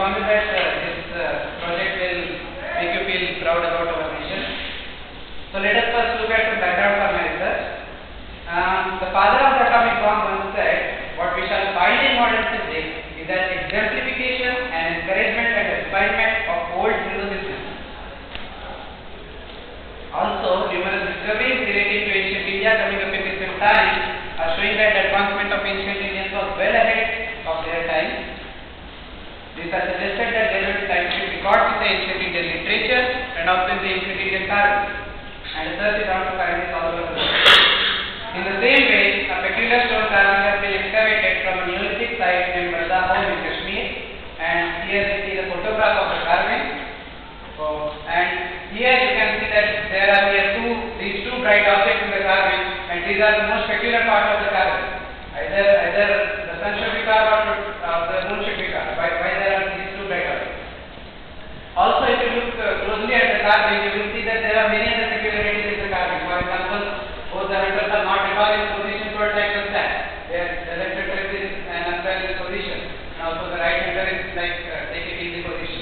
promise that this project will make you feel proud about our mission. So let us first look at the background for my research. The father of the atomic bomb once said, "What we shall find in modern physics is an exemplification and encouragement and refinement of old zero systems." Also, numerous discoveries relating to ancient India coming up in recent times are showing that the advancement of ancient Indians was well ahead of their time. These are suggested that there were scientific records in the ancient Indian literature and also in the ancient Indian carving, and research is on to find this all over the world. In the same way, a peculiar stone carving has been excavated from a Neolithic site named Barda Home in Kashmir, and here we see the photograph of the carving. And here you can see that there are these two bright objects in the carving, and these are the most peculiar part of the carving. Either the sun should be carved or the moon should be carved. Why there are these two bright objects? Also, if you look closely at the carving, you will see that there are many other peculiarities in the carving. For example, both the hunters are not at all in position towards like the stand. The left hunter is in an unbalanced position, and also the right hunter is like taking easy position.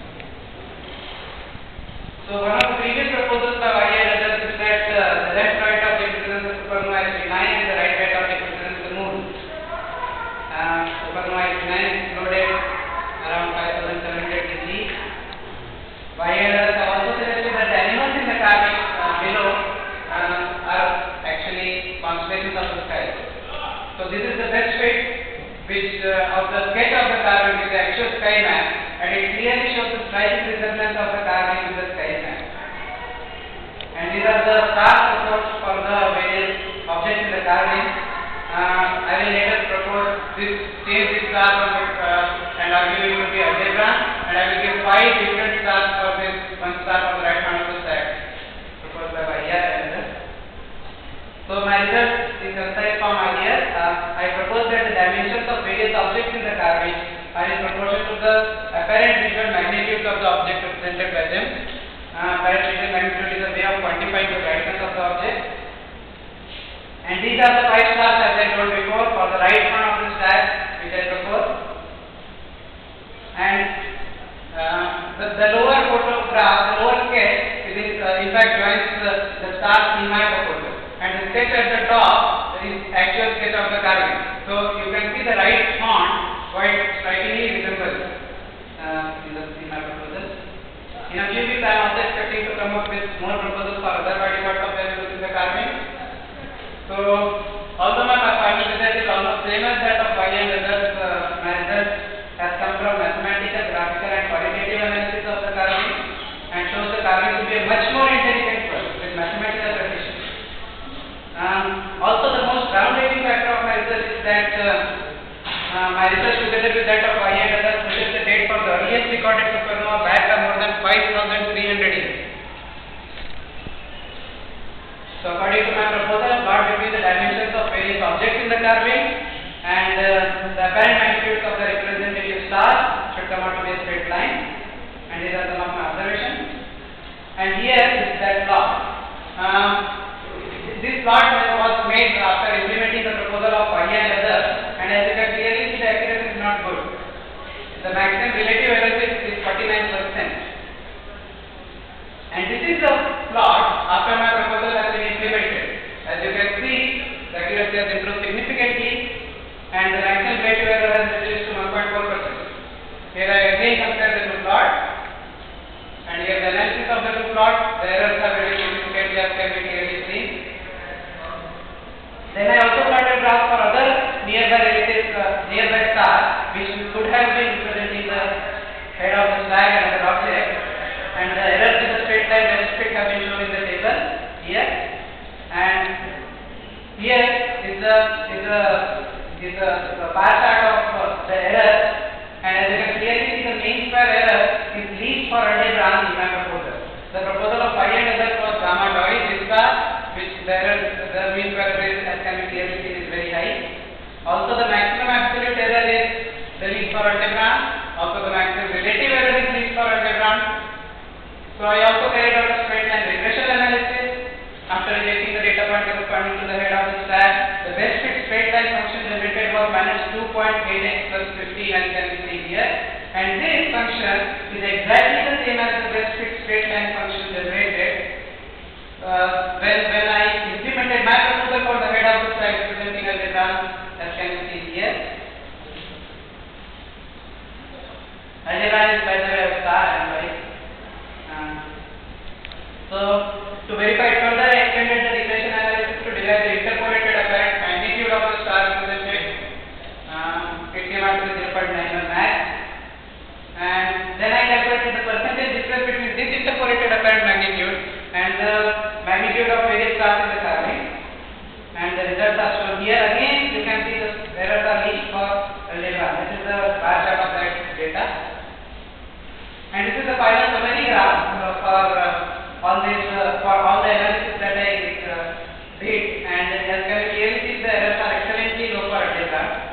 So one of the previous proposals by Y and others is that the left right object represents the supernova SB9 and the right object represents the moon. Supernova SB9 is exploded around 5700 BC. Y and others have also suggested that the animals in the carving below are actually constellations of the sky. So this is the best fit which of the sketch of the carving with the actual sky map, and it clearly shows the striking resemblance of the carving with the sky map. And these are the star supports for the various objects in the carving. I will later propose change this star from and argue it to be algebra, and I will give 5 different stars for this one star on the right hand of the stack proposed by Vaidya and others. So my result is concise from here. I propose that the dimensions of various objects in the carving are in proportion to the apparent visual magnitude of the object represented by them. Apparent visual magnitude is a way of quantifying the brightness of the object. And these are the 5 stars as I told before for the right one of the stack which I propose. And the lower photograph, the lower sketch, is in fact joins the stars in my proposal. And the sketch at the top is actual sketch of the carving. So you can see the right font quite strikingly resembles in my proposal. In a few weeks I am also expecting to come up with more proposals for other body parts of values in the carving. So although my final result is almost same as that of Y and others, my result has come from mathematical, graphical and qualitative analysis of the carving, and shows the carving to be a much more intelligent one with mathematical precision. Also, the most groundbreaking factor of my research is that my research together with that of Y and others suggests the date for the earliest recorded supernova back by more than 5,300 years. So according to my proposal, plot between the dimensions of various objects in the carving and the apparent magnitudes of the representative stars should come out to be a straight line. And these are some of my observations. And here is that plot. This plot was made after implementing the proposal of Y and others, and as you can clearly see, the accuracy is not good. The maximum relative error is 49%. And this is the plot after my proposal has been implemented. As you can see, the accuracy has improved significantly, and the maximum relative error has reduced to 1.4%. Here I again compare the two plots, and here the analysis of the two plots, the errors have reduced significantly as can be clearly seen. Then I also plotted graphs for other nearby stars which could have been representing the head of the stack and other objects, and the errors in the straight line best fit have been shown in the table here. And here is the bar chart of the error, and as you can clearly see, the mean square error is least for algebra in my proposal. The proposal of Y and others was gamma Doi, which the mean square error is, as can be clearly seen, is very high. Also, the maximum absolute error is the least for algebra. Also, the maximum relative error is least for algebra. So I also carried out a straight line regression analysis. After rejecting the data point corresponding to the head of the stack, the best fit straight line function generated was minus 2.8x plus 15, as can be seen here. and this function is exactly the same as the best fit straight line function generated when I implemented my proposal for the head of the stack representing algebra, as can you see here. Algebra is by the way of star and right. So to verify it further, I extended the regression analysis to derive the interpolated apparent magnitude of the star represented. It came out to 0.91 max, and then I calculated the percentage difference between this interpolated apparent magnitude and the magnitude of various stars in the carving, and the results are shown here. Again, you can see the errors are least for algebra. This is the bar chart of that data, and this is the final summary graph for all the analysis that I did, and as can you clearly see, the errors are excellently low for algebra.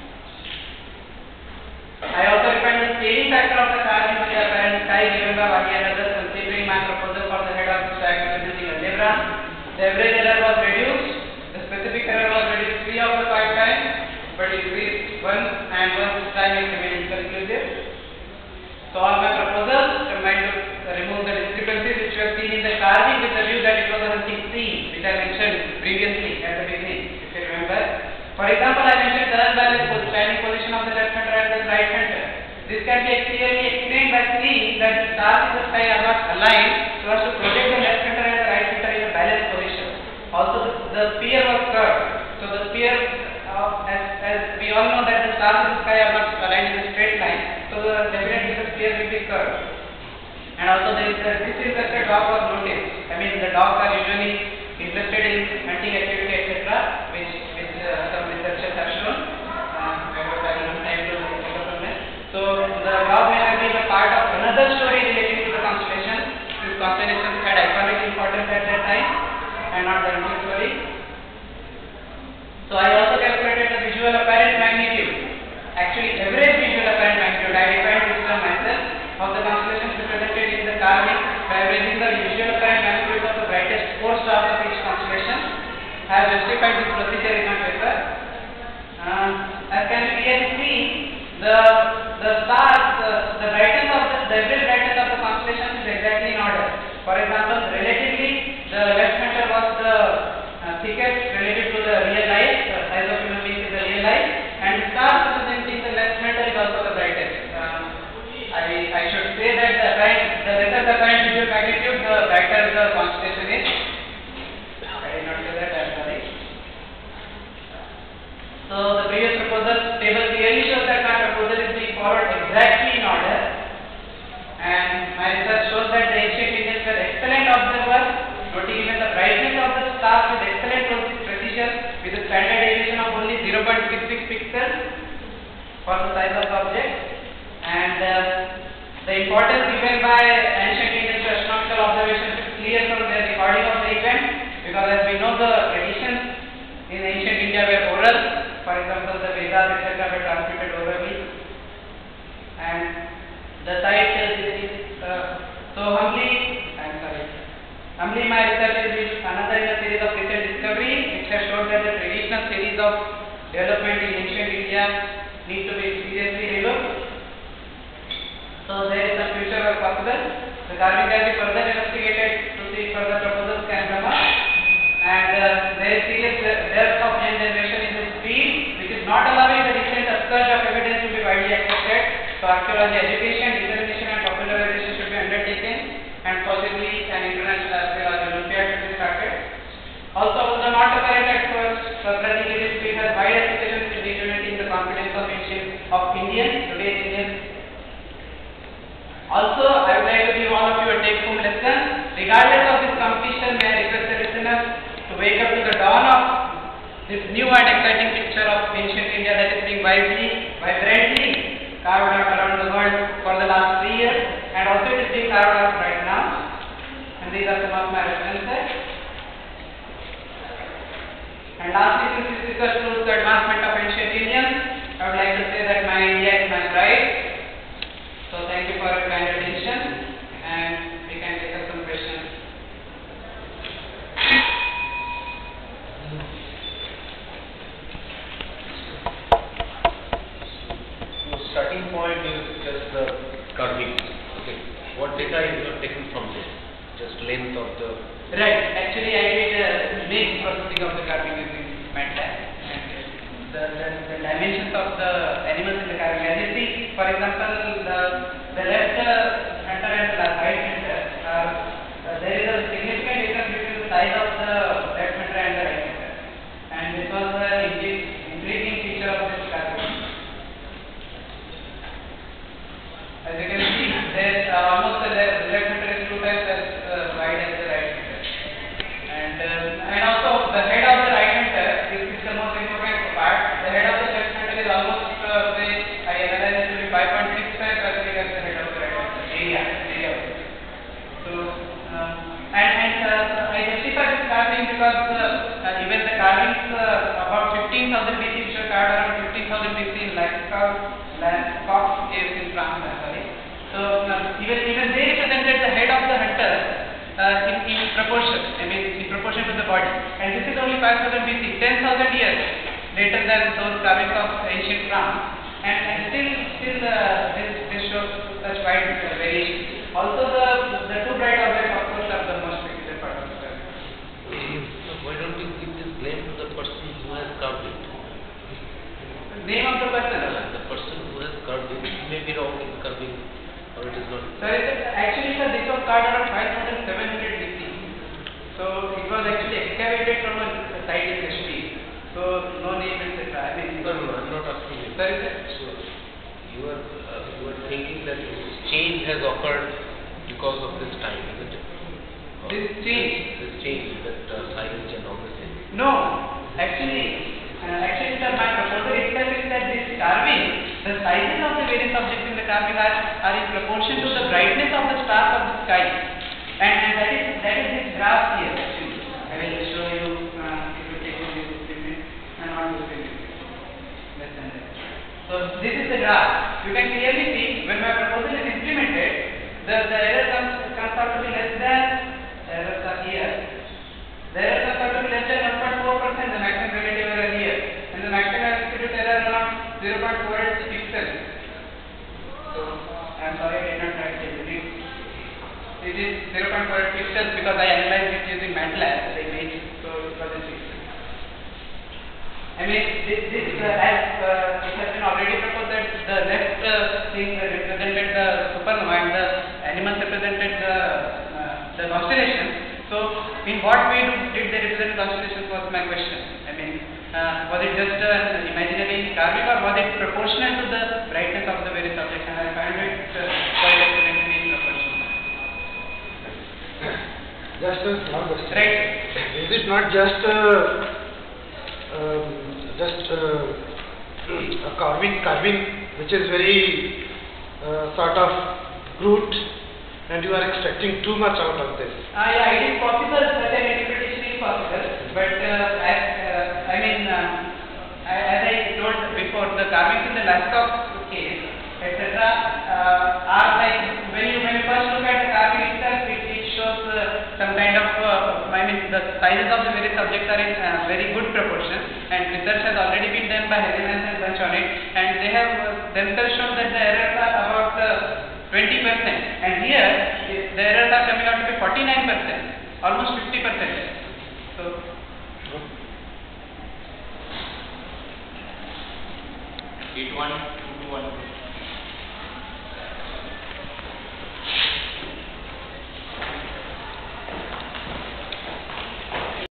I also refined the scaling factor of the carving with the apparent chi given by y and others, considering my proposal for the head of the stack representing algebra. The average error was reduced, the specific error was reduced 3 out of 5 times, but increased 1 and 1 time it remained inconclusive. So all my proposals combined to remove the discrepancies which we have seen in the carving with the view that it was a hunting scene, which I mentioned previously at the beginning, if you remember. For example, I mentioned the unbalanced standing position of the left hander and the right hander. This can be clearly explained by seeing that the stars in the sky are not aligned so as to project the left hander and the right hander in a balanced position. Also, the sphere was curved. So the sphere, as we all know that the stars in the sky are not aligned in a straight line, so definitely the sphere will be curved. And also there is the disinterested dog was noticed. I mean, the dogs are usually interested in hunting activity, etc., which some researchers have shown. I was having no time to recover from that. So the dog may have been a part of another story relating to the constellation. These constellations had iconic importance at that time and not the hunting story. So I also calculated the visual apparent magnitude. Actually, average visual apparent magnitude. I defined this term myself of the constellations represented in the carving by averaging the visual apparent magnitude of the brightest 4 stars of each constellation. I have justified this procedure in my paper. As can you clearly see, the stars, the brightness of the average brightness of the constellation is exactly in order. For example, relatively, the left hander was the thickest relative to the real light, size of human beings is the real light, and the stars representing the left hander is also the brightest. I should say that the lesser the apparent visual magnitude, the brighter the constellation is. I did not say that, I am sorry. So the previous proposal table clearly shows that my proposal is being followed exactly in order, and my research shows that the ancient Indians were excellent observers, noting even the brightness of the stars with excellent precision with a standard deviation of only 0.66 pixels for the size of the object. And the importance given by ancient Indian astronomical observations is clear from their recording of the event, because as we know, the traditions in ancient India were oral. For example, the Vedas, etc., were transmitted orally, and the site is humbly my research is another in a series of recent discoveries which has shown that the traditional series of development in ancient India need to be seriously relooked. So there is some future work possible. The carving can be further investigated to see if further proposals can come up. And there is serious dearth of young generation in this field, which is not allowing the recent upsurge of evidence to be widely accepted. So archaeology education, dissemination and popularization should be undertaken, and possibly an international archaeology Olympiad should be started. Also, although not apparent at first, Prakriti this field has wide applications in rejuvenating the confidence of Indians, today's Indians. Also, I would like to give all of you a take-home lesson. Regardless of this competition, may I request the listeners to wake up to the dawn of this new and exciting picture of ancient India that is being vibrantly carved out around the world for the last 3 years, and also it is being carved out right now. And these are some of my references. And lastly, since this research proves the advancement of ancient Indians, I would like to say that my India is my pride. So thank you for your kind attention, and we can take up some questions. So starting point is just Right. Actually, I did make processing of the carving using MATLAB, and the dimensions of the animals in the carving. As you see, for example, the left hunter and the right hunter are there is a significant difference between the size of the left hunter and the right hunter, and this was the intriguing feature of this carving. As you can see, there almost the left hunter is 2 times as wide as the right hunter. And also the head of the right hunter is the most important part. The head of the left hunter is almost say I analyze it to be 5.65 as big as the head of the right hunter area. So I justify this carving because even the carvings about 15,000 BC which were carved around 15,000 BC in Lascaux caves in France actually. So even they represented the head of the hunter. In proportion, I mean in proportion to the body, and this is only 5,000 BC, 10,000 years later than those carvings of ancient France, and still this shows such wide variation. Also the two bright objects of course are the most peculiar part of the carving. Why don't you give this blame to the person who has carved it? Name of the person? The person who has carved it may be wrong in carving. Or it is not. Actually, sir, this was carved around 5,700 BC. So it was actually excavated from a site in Kashmir. So no name, etc. I mean, no, I'm not asking you. Sorry, sir. So you are thinking that change has occurred because of this time, isn't it? This change. This change, that size and all the things. No, actually, sir, my proposal itself is that this carving, the sizes of the various objects in the carving are in proportion to the brightness of the stars of the sky, and that is this graph here. Actually, I will show you if you take only this image and not this image. Less than that. So this is the graph. You can clearly see when my proposal is implemented, the error comes out to be less than errors are here. The error comes out to be less than 1.4%, the maximum relative error here, and the maximum absolute error around 0.48 pixels. So I am sorry I did not write the unit. It is 0.48 pixels because I analyzed it using MATLAB, the image, so it was in pixels. I mean, this as it has been already proposed that the left thing represented the supernova and the animals represented the constellation. So, in what way did they represent constellations was my question. I mean, was it just an imaginary carving or was it proportional to the brightness of the various objects? And I found it quite excellently proportional. Just a small question. Right. Is it not just a carving which is very sort of crude, and you are extracting too much out of this? Yeah, it is possible, such an interpretation is possible, but as I told before, the carvings in the Lascaux case, etc., are like when you first look at the carving itself, it shows some kind of the sizes of the various objects are in very good proportion, and research has already been done by Hellemans and Bunch on it, and they have themselves shown that the errors are about 20%, and here the errors are coming out to be 49%, almost 50%. So 812212.